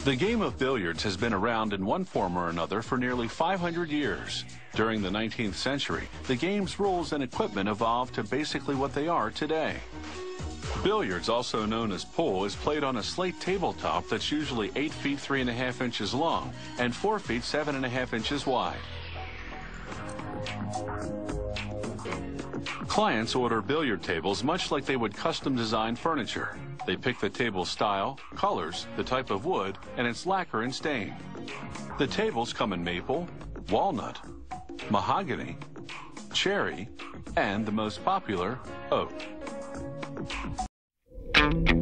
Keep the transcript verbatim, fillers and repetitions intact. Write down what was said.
The game of billiards has been around in one form or another for nearly five hundred years. During the nineteenth century, the game's rules and equipment evolved to basically what they are today. Billiards, also known as pool, is played on a slate tabletop that's usually eight feet three and a half inches long and four feet seven and a half inches wide. Clients order billiard tables much like they would custom design furniture. They pick the table style, colors, the type of wood, and its lacquer and stain. The tables come in maple, walnut, mahogany, cherry, and the most popular, oak.